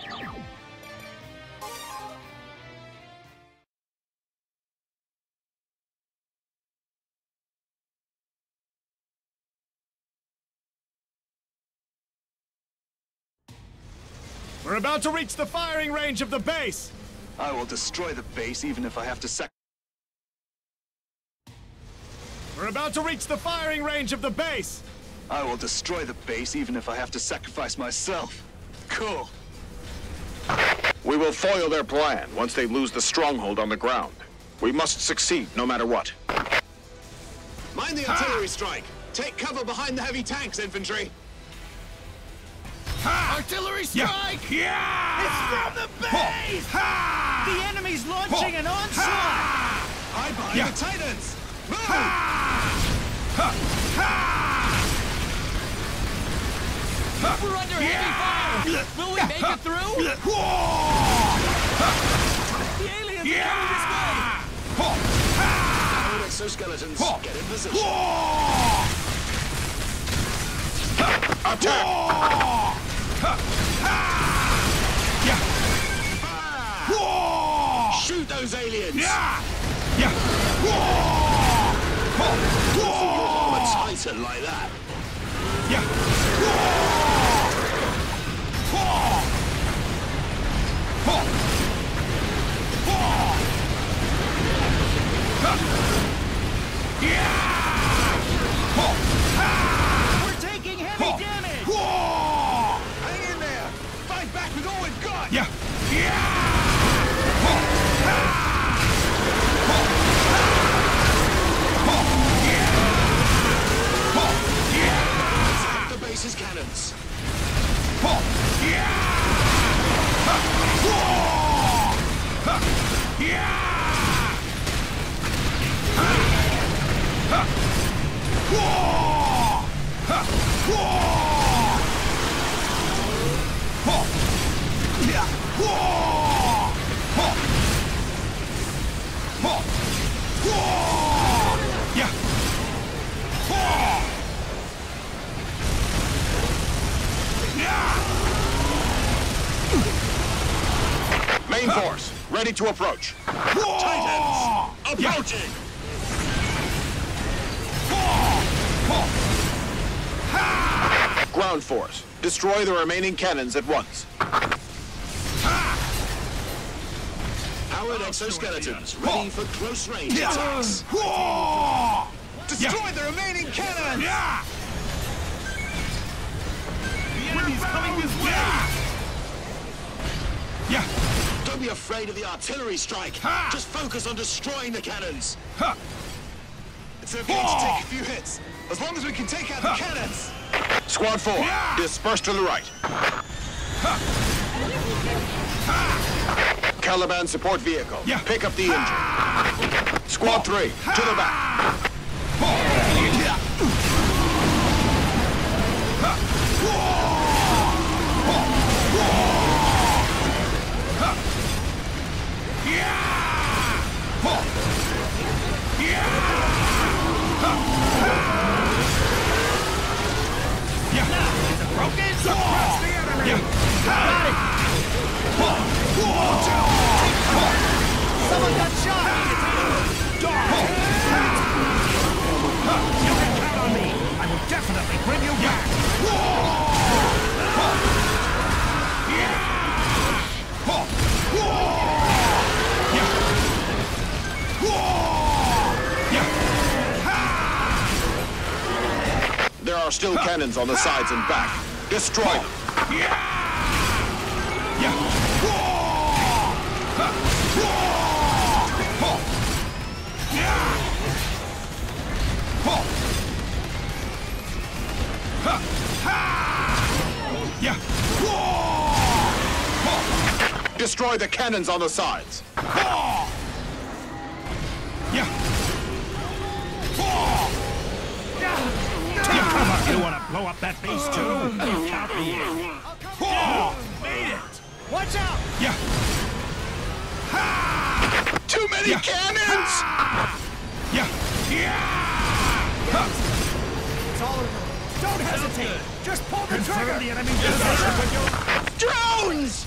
We're about to reach the firing range of the base! I will destroy the base even if I have to We're about to reach the firing range of the base! I will destroy the base even if I have to sacrifice myself. Cool. We will foil their plan once they lose the stronghold on the ground. We must succeed no matter what. Mind the artillery strike! Take cover behind the heavy tanks, infantry! Artillery strike! Yeah! It's from the base! The enemy's launching an onslaught! Hide behind the Titans! Move! We're under heavy fire! Will we make it through? The aliens are coming this way! Downward exoskeletons, get in position. Attack! Shoot those aliens! I'm a Titan like that. We're taking heavy damage! Hang in there! Fight back with all we've got! Attack the base's cannons! Main force, ready to approach. Titans! Approaching! Ground force, destroy the remaining cannons at once. Powered exoskeletons, ready for close range attacks. Destroy the remaining cannons! The enemy's coming this way! Don't be afraid of the artillery strike. Just focus on destroying the cannons. It's okay to take a few hits, as long as we can take out the cannons. Squad 4, disperse to the right. Caliban support vehicle, pick up the engine. Squad 3, to the back. Broken! Suppress the enemy! Someone got shot! You can count on me! I will definitely bring you back! There are still cannons on the sides and back. Destroy them. Destroy the cannons on the sides. You want to blow up that base too? Count me in. Made it! Watch out! Too many cannons! It's all over. Don't hesitate! good. Just pull the trigger! The enemy position with your... Drones!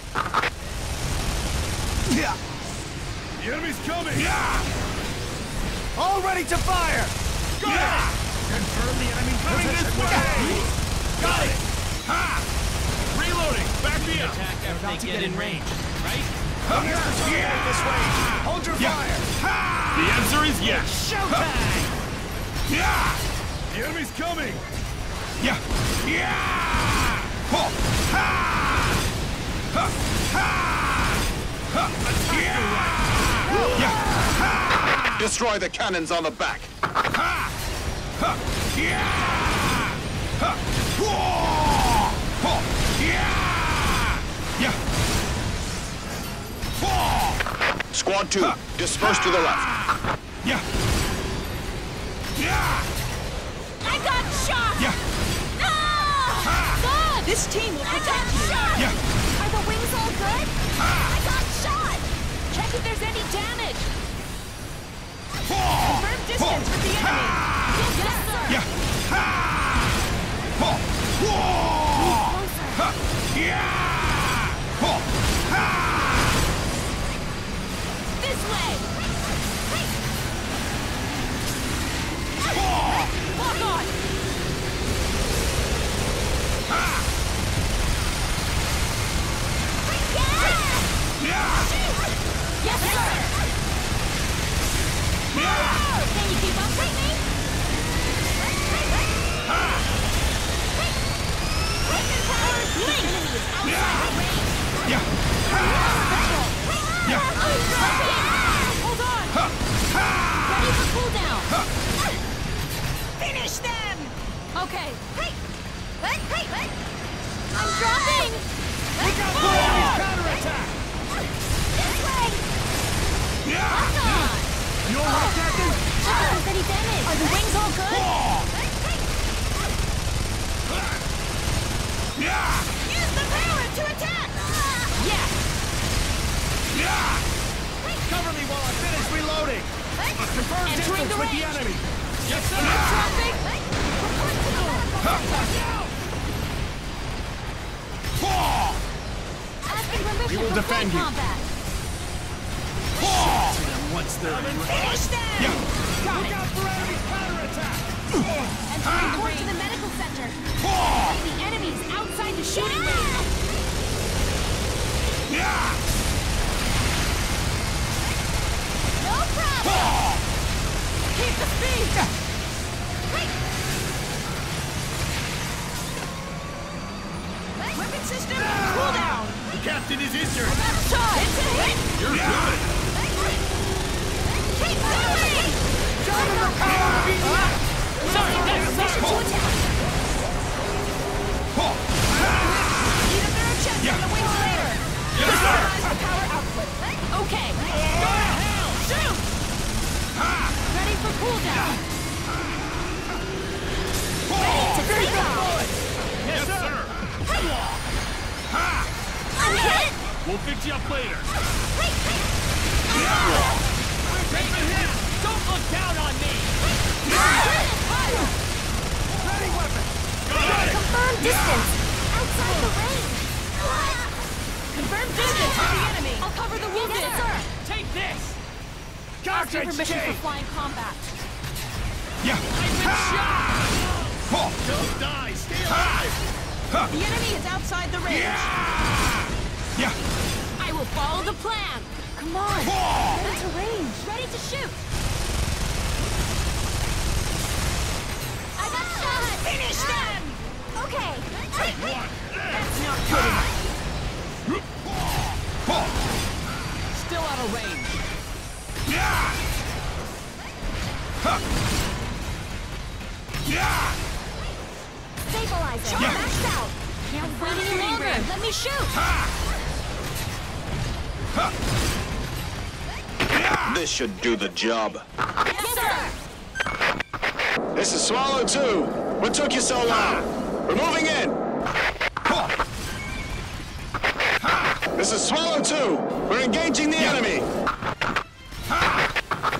Yeah! The enemy's coming! Yeah! All ready to fire! Got it! Confirm the enemy Coming position. this way! Got it! Ha! Reloading! Back me up! Attack They're after about to they get in range, right? Here's the target this way! Hold your fire! The answer is yes! Showtime! Yeah! The enemy's coming! Yeah! Yeah! Ho! Ha! Ha! Ha! Ha! Yeah! Ha! Destroy the cannons on the back. Ha! Ha! Yeah! Ha! Whoa! Ho! Yeah! Yeah! Whoa! Squad 2, disperse to the left. Yeah! Yeah! I got shot! Yeah! No! God! This team will protect you! Yeah! Are the wings all good? I got shot! Check if there's any damage! Confirm distance with the enemy! Yes, sir! Yeah! Ha! Ho! Whoa! Ha! Yeah! Ho! Ha! This way! Whoa! Lock on! Ha! Yeah! Yes, sir! Yeah! Can you keep up with me? Ha! Link! Enemy is outside the range! Yeah! Ha! Yeah! Hold on! Ha! Ha! Ready for cooldown! Ha! Finish them! Okay. Hey! Hey! Hey! Hey! I'm dropping! Look out for enemy's counterattack! This way! Yeah! Lock on! You all right, Captain? Check if there's any damage! Are the wings all good? Whoa! Yeah! Use the parrot to attack! Yeah! Yeah! Cover me while I finish reloading! Confirm Entering distance the with the range. enemy! Yes, sir! Traffic! Report to the medical center! Whoa! Asking permission We will for defend full you. combat! Whoa! Once they're Finish them! Yeah! Got Look it! out for enemy's counterattack! Entering report to the medical center! Whoa! The enemy's outside the shooting range! Yeah! No problem! Whoa! Keep the speed! Weapon system, cool down! The captain is injured! Shot! It's a hit! You're good! Keep going! Show them the power of EDF! Sorry, that's position to attack! Whoa! Need a third check Yeah. on the wings later! Yes, sir! Maximize the power output! Okay! Go ahead! Shoot! Ready for cooldown! Ready to take off! Yes, sir! I'm hit! We'll fix you up later! Take a hit! Don't look down on me! Fire! Ready weapon! Got it! Confirm distance! Outside the range! Confirm distance with the enemy! I'll cover the wounded! Yes, sir! Take this! Asking Cartridge permission for change! flying combat! Yeah! I've been shot! Whoa! Don't die! Stay alive! The enemy is outside the range! Yeah! I will follow the plan! Come on! Whoa! Get into range! Ready to shoot! I got shot! Finish them! Okay! That's not good enough! Still out of range! Yeah! Yeah! Stabilizer! Yeah. Maxed out! Can't wait any longer! Let me shoot! This should do the job. Yes, sir! This is Swallow 2. What took you so long? We're moving in. This is Swallow 2. We're engaging the enemy.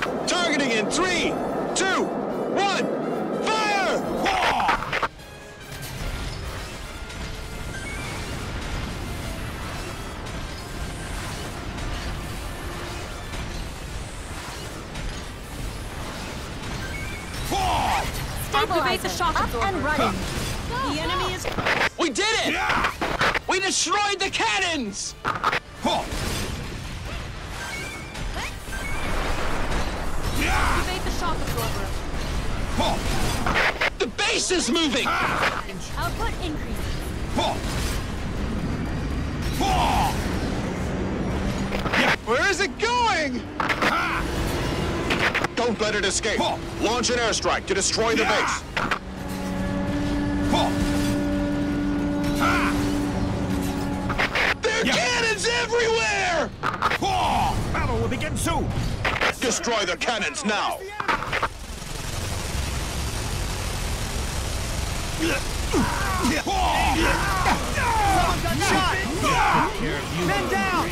Targeting in 3, 2, 1. Fire! Activate the shock Up absorber. and running. The enemy is... We did it! We destroyed the cannons! Activate the shock absorber. The base is moving! Output increases. Where is it going? Don't let it escape. Launch an airstrike to destroy the base. There are cannons everywhere! Battle will begin soon. Destroy the cannons now. Men down.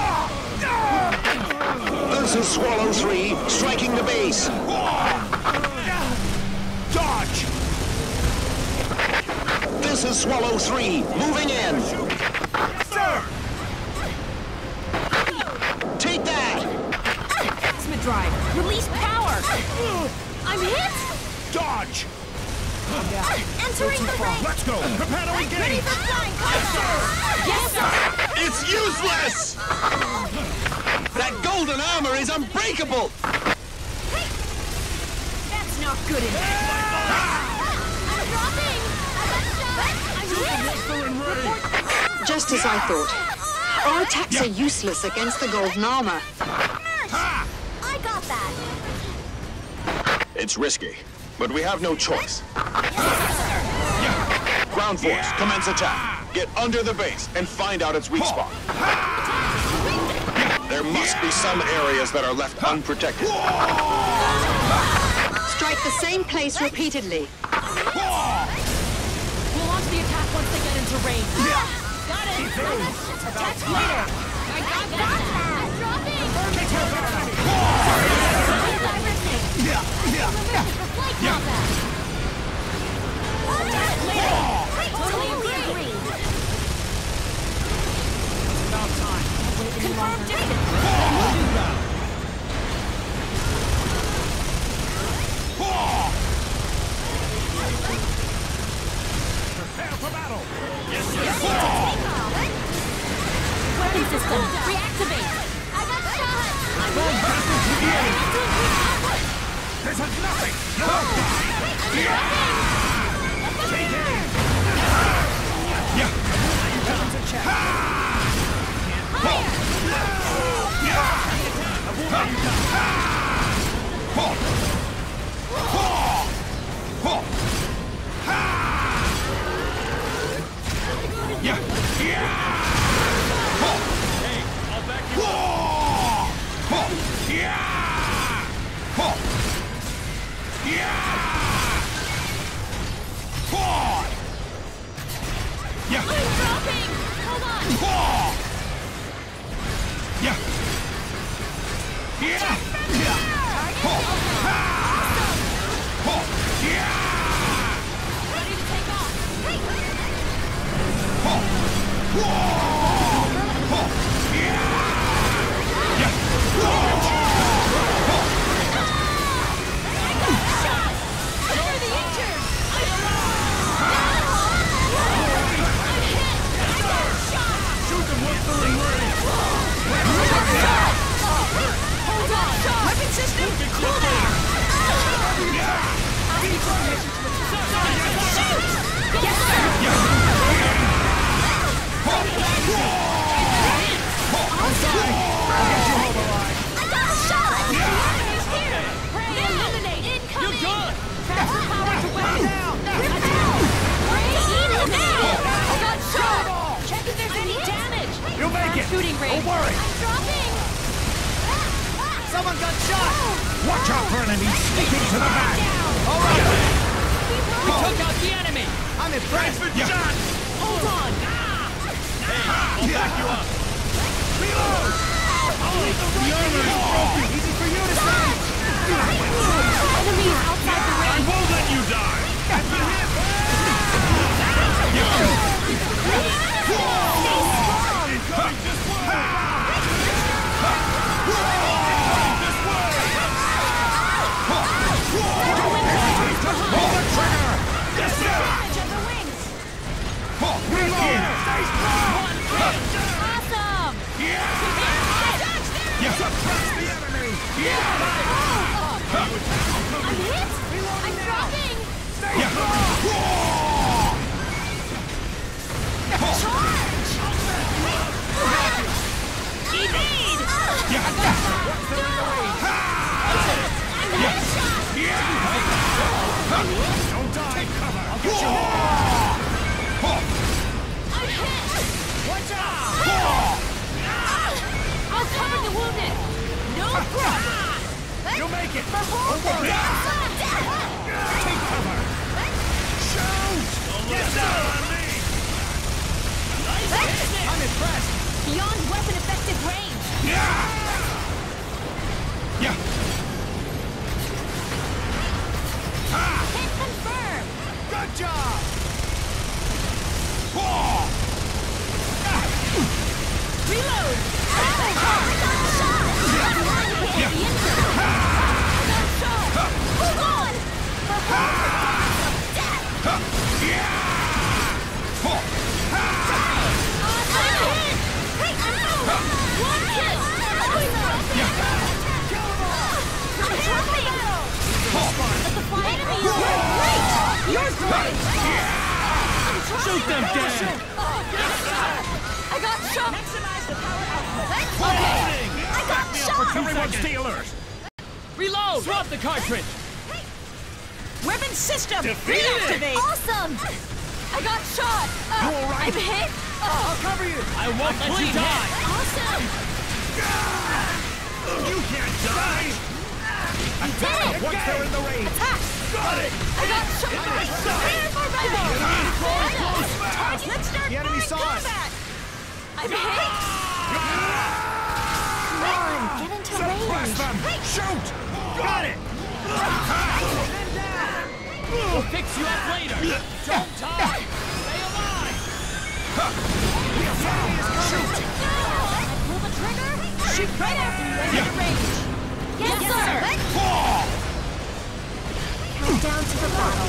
This is Swallow 3, striking the base. Dodge. This is Swallow 3, moving in. Sir. Take that! Plasma drive. Release power. I'm hit. Dodge. Entering the ring. Let's go. Prepare to Ready engage. for flying. Yes, sir. It's useless! That golden armor is unbreakable! That's not good enough. I'm dropping. I'm hit. Just as I thought. Our attacks are useless against the golden armor. I got that. It's risky, but we have no choice. Ground force, commence attack. Get under the base and find out its weak spot. There must be some areas that are left unprotected. Strike the same place repeatedly. We'll launch the attack once they get into range. Got it. Attack later. I got that. I'm dropping. Flight combat. Attack later. Totally agree. About time. Confirmed distance. Prepare for battle. Weapon system. Reactivate. I got shot. I'm This is nothing. I'm dropping. Hold on. Ready to take off. Under the injured. Shoot them once they're in range. Hold on. Weapon system. Cool down. Shoot. Yes, sir. I got a shot. The enemy's here. Prey eliminate. Incoming. You're good. Transfer power to weapon. Rip it out. Prey eat it now. I got shot. Check if there's any damage. You'll make it. Shooting range. Don't worry. I'm dropping. Someone got shot. Watch out for enemies sneaking to the back. All right. We took out the enemy. I'm impressed. Shot. Hold on. I'll back you up. Reload. The armor is broken. Easy for you to say. Enemies outside the ring. won't let you die. Hold the track. Take it! For forward! Take cover! Shoot! Get down on me! I'm impressed. Beyond weapon effective range! Yeah! Hit confirmed! Good job! Reload! I got shot! Hold on! One kill! I'm dropping! But the enemy is great! You're great! Shoot them down. I got shot! Maximize the power output! Okay! I got shot! Everyone stealers! Reload. Swap the cartridge. Weapon system! Defeated! Reactivate! Awesome! I got shot! You all right? I'm hit! I'll cover you. I won't let you die. Awesome! You can't die! You did it! Once they're in the range! Attack! Got it! I got shot! Prepare for battle! Let's start The enemy saw us. combat! I'm hit! Come on, get into Suppress range! them! Shoot! Got it! We'll fix you up later. Don't die. Stay alive. Shoot! Pull the trigger! Shoot right after you enter the range! Yes, sir! Down to the bottle.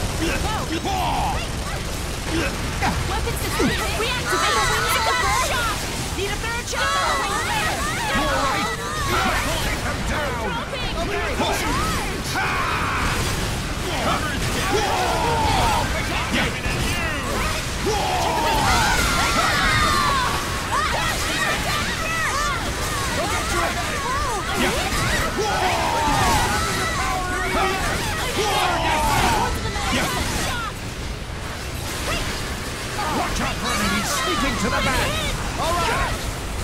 Weapon system reactivate! I got shot! Need a third shot! You all right? Take them down! Watch out for enemies sneaking to the back! All right!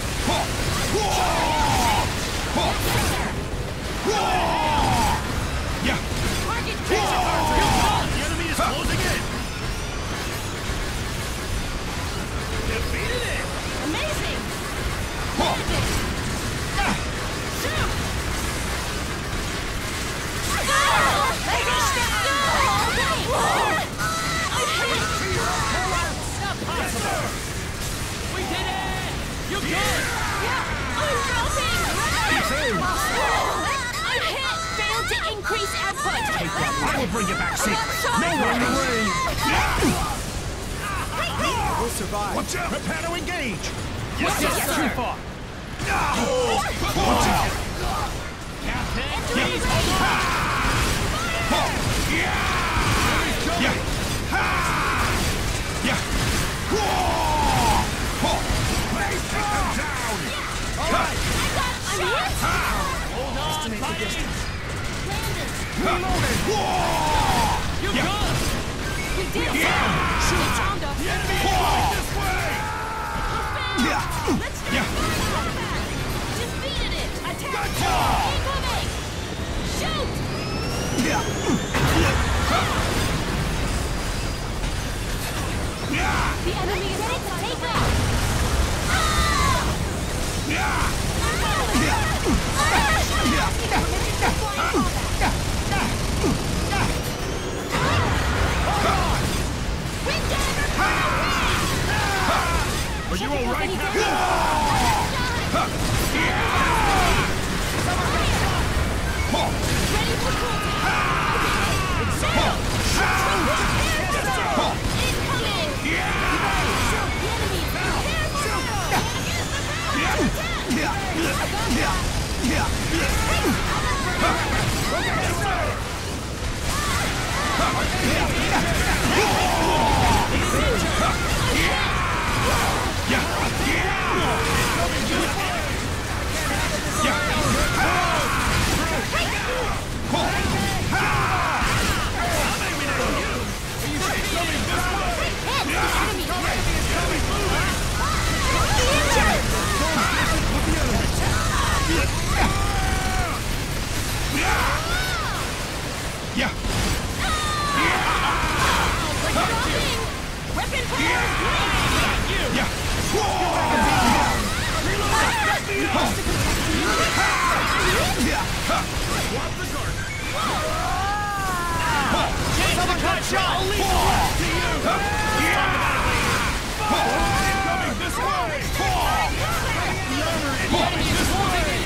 The enemy is closing in! Defeated it! Amazing! We did it. You good? I'm hit! Failed to increase output! I will bring you back safely! No one in the range! We'll survive! Watch out! Prepare to engage! Yes, sir. Too far. Watch out! Captain, Please, hold on, buddy. Reloaded! You good? we did it! Shoot! Found us! The enemy is going this way! Let's start combat! Defeated it! Attack! Incoming! Shoot! The enemy is ready to take off! Are you all right, Captain? Ready for incoming! Weapon power is weak! Yeah! Someone got shot! Incoming this way! The enemy is moving!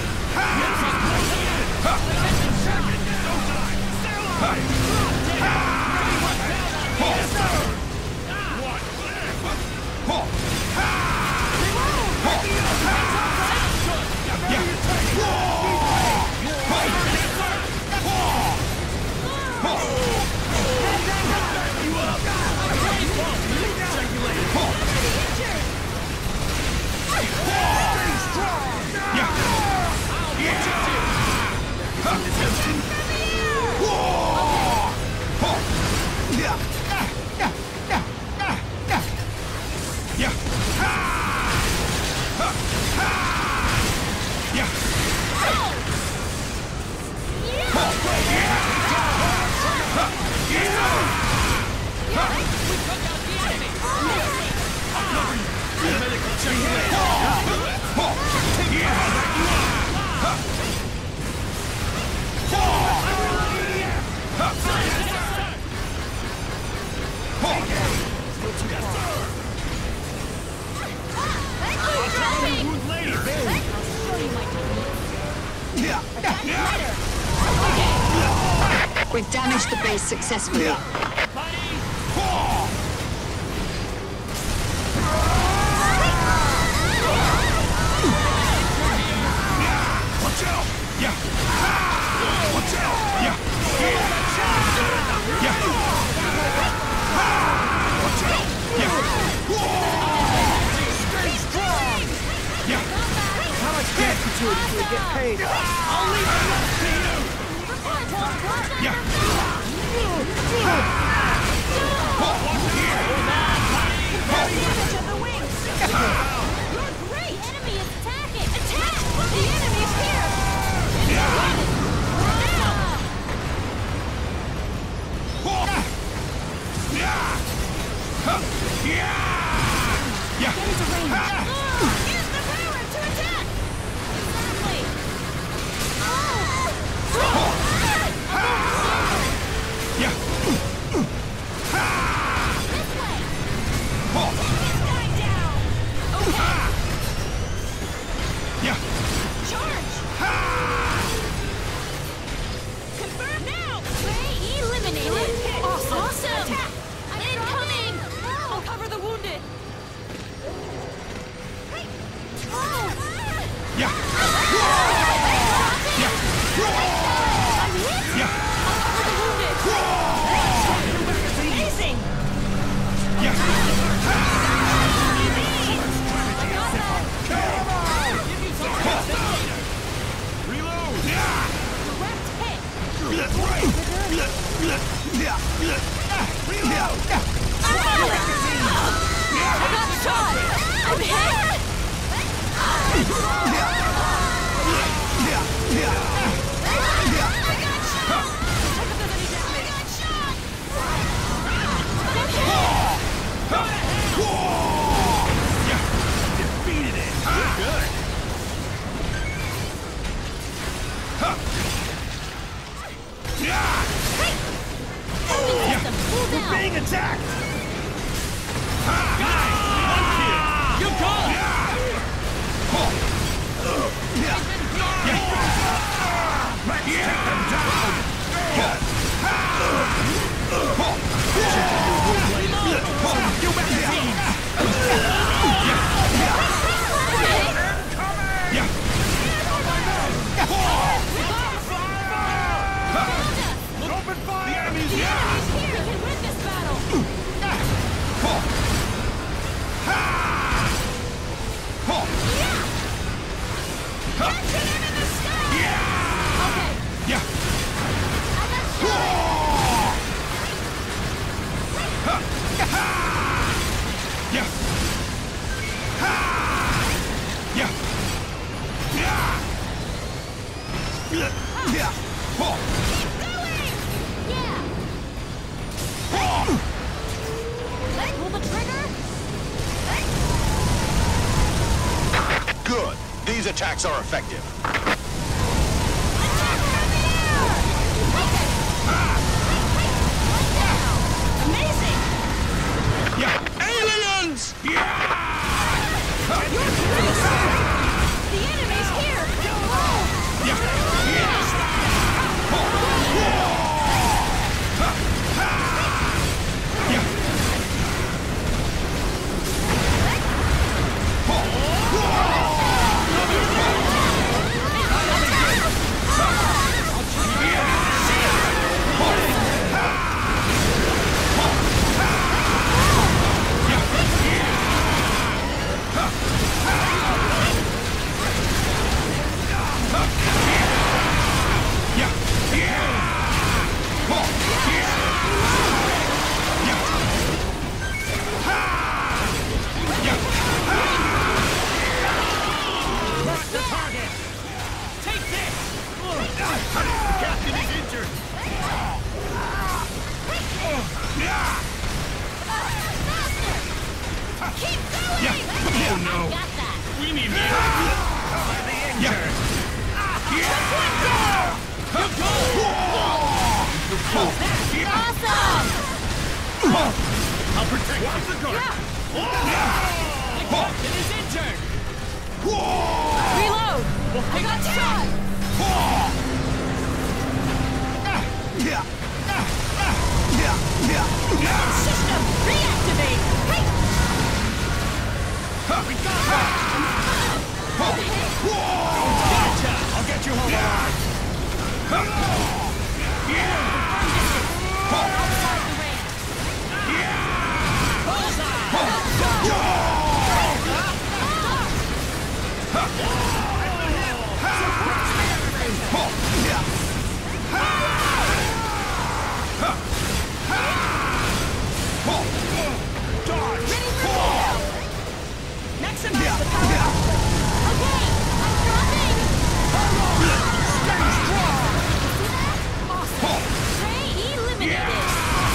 We've damaged the base successfully. Watch out! Yeah! Watch out! Yeah! Yeah! Watch out! Yeah! Stay strong! Yeah! How much gratuity do we get paid? I'll leave it up to you! Yeah! Damage of the wings! You're great! The enemy is attacking! Attack! The enemy's here! Now! Yeah! Get into range! Use the power to attack! Exactly! Yeah! This way! This guy down! Okay! Yeah! Charge! Confirm now! Prey eliminated! Awesome! Attack! Incoming! I'll cover the wounded! Yeah! Yeah! I'm hit! Yeah! I'll cover the wounded! Amazing! Yeah! Reload! Direct hit! I got shot! I'm hit! Defeated it! Good! We're being attacked! Guys! One kill! You call it! Let's take them down! You magazines! Open fire! The enemy's here! We can win this battle! Catch him in the sky! Okay. Yeah! I got shot! Yeah! Yeah! Yeah! Keep going! Yeah! Pull the trigger! attacks are effective. Amazing! Yeah. Aliens! The enemy's here! I'll protect you. The guard. The captain is injured! Reload! I got shot! System reactivate! Hey! We got her! Gotcha! I'll get you home alive! Outside the ring! Maximize the power output! Okay! I'm dropping! Awesome! Prey eliminated!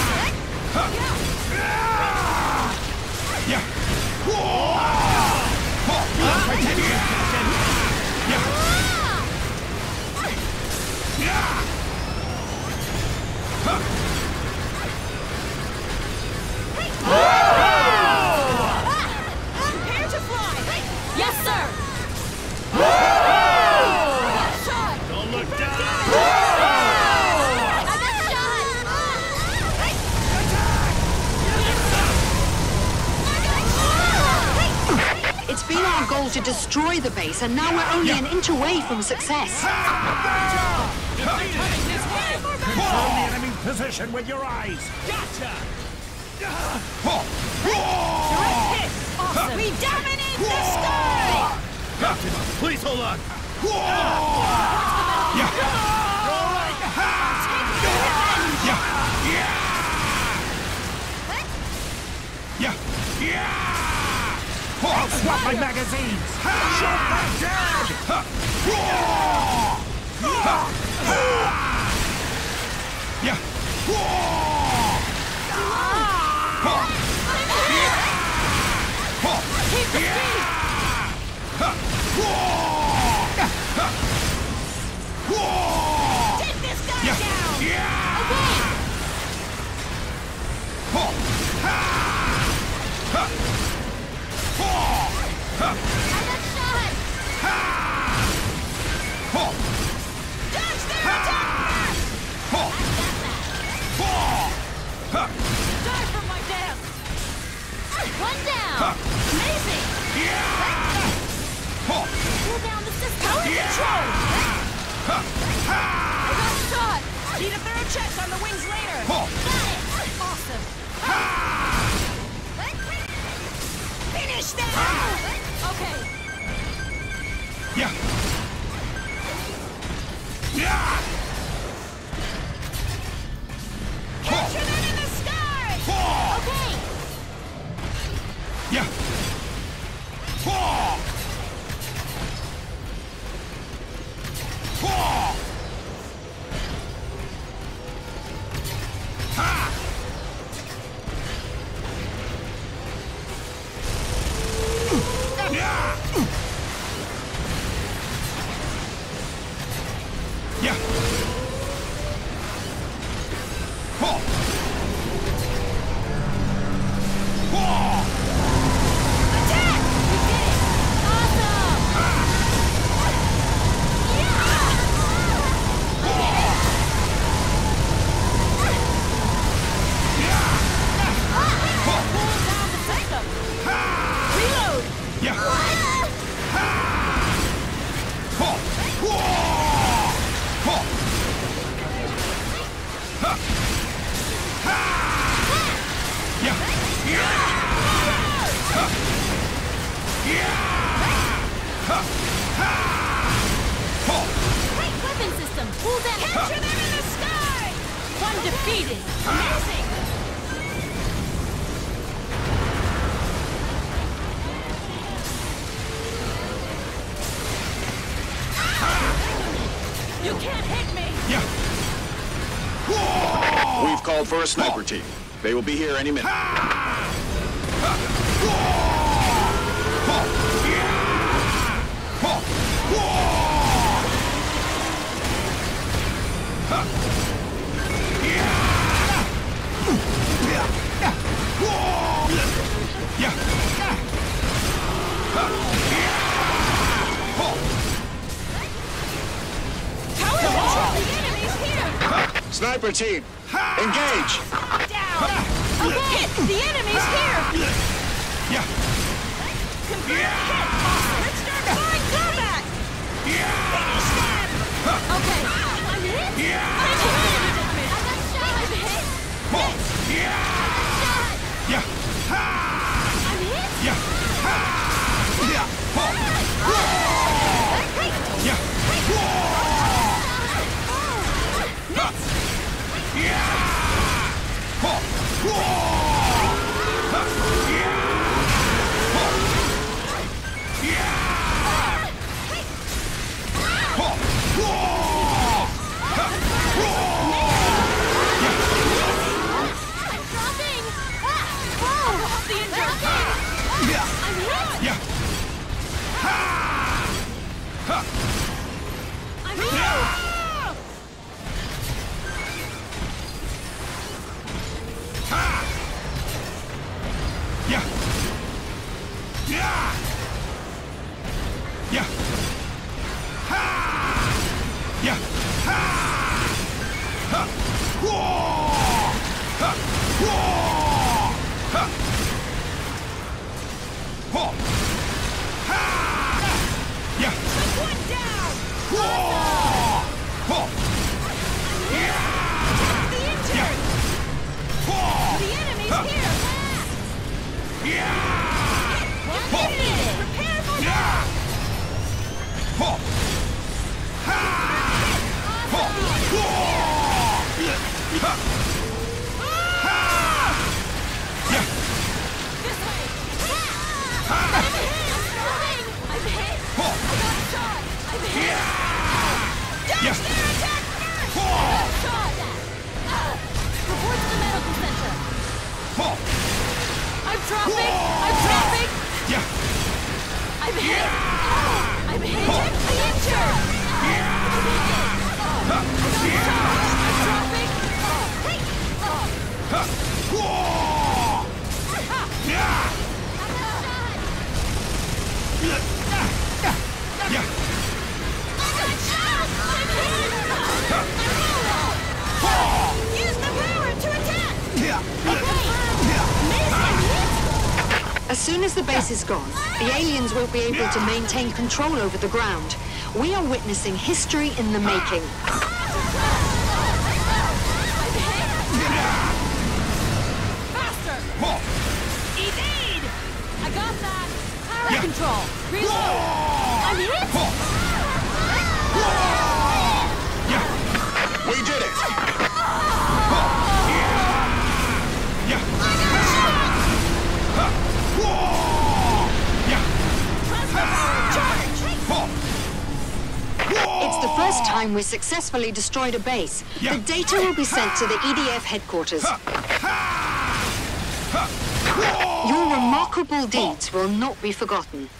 Prepare to fly! Yes, sir! I got shot! Don't look down! I got shot! It's been our goal to destroy the base, and now we're only an inch away from success. Confirm the enemy's position with your eyes! Gotcha! Direct hit! Awesome! We dominate the sky! Captain, please hold on! I'll swap my magazines! Shoot them down! Keep the speed! Take this guy down! Okay! I got shot! Dodge their attack! I got that! Die from my dance! One down! Amazing! Pull down the system! Power control! I got shot! Need a thorough check on the wings later! Got it! Awesome! Finish that! Okay! Capture them in the sky! Okay! Pull them! Capture them in the sky! One defeated! Amazing! You can't hit me! Yeah. We've called for a sniper team. They will be here any minute. Sniper team, engage! Down! Okay, the enemy's here! Yeah. Confirm hit! Let's start flying combat! Finish them! Okay, I'm hit! I'm hit! I got shot! I'm hit! Yeah. I'm hit! Yeah. As soon as the base is gone, the aliens won't be able to maintain control over the ground. We are witnessing history in the making. Faster! Evade! I got that! Power control! Reload! I'm hit! We did it! It's the first time we successfully destroyed a base. The data will be sent to the EDF headquarters. Your remarkable deeds will not be forgotten.